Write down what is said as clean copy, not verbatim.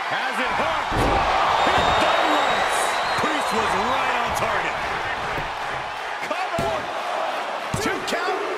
Has it hooked. Hit the ropes. Priest was right on target. Cover. 2 count.